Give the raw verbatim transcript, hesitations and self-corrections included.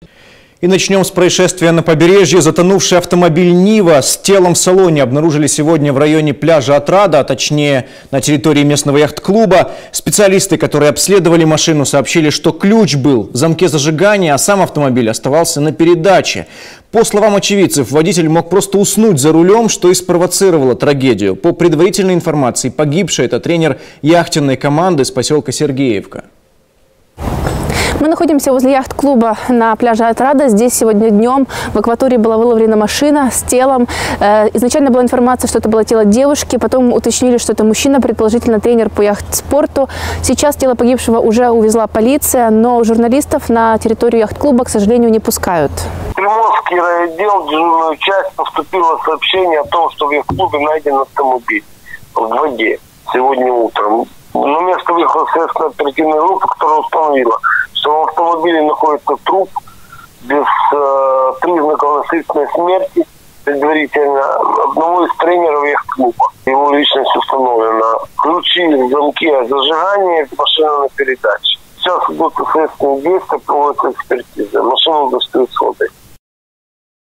И начнем с происшествия на побережье. Затонувший автомобиль «Нива» с телом в салоне обнаружили сегодня в районе пляжа Отрада, а точнее на территории местного яхт-клуба. Специалисты, которые обследовали машину, сообщили, что ключ был в замке зажигания, а сам автомобиль оставался на передаче. По словам очевидцев, водитель мог просто уснуть за рулем, что и спровоцировало трагедию. По предварительной информации, погибший – это тренер яхтенной команды с поселка Сергеевка. Мы находимся возле яхт-клуба на пляже Отрада. Здесь сегодня днем в акватории была выловлена машина с телом. Изначально была информация, что это было тело девушки. Потом уточнили, что это мужчина, предположительно тренер по яхт-спорту. Сейчас тело погибшего уже увезла полиция, но журналистов на территорию яхт-клуба, к сожалению, не пускают. В Приморский райотдел, дежурную часть, поступило сообщение о том, что в яхт-клубе найден автомобиль в воде сегодня утром. На место выехала следственная оперативная группа, которая установила, что в автомобиле находится труп без э, признаков насильственной смерти, предварительно, одного из тренеров яхт-клуба. Его личность установлена. Ключи в замке зажигания, машина на передаче. Сейчас идут следственные действия, проводятся экспертизы. Машину достают с водой.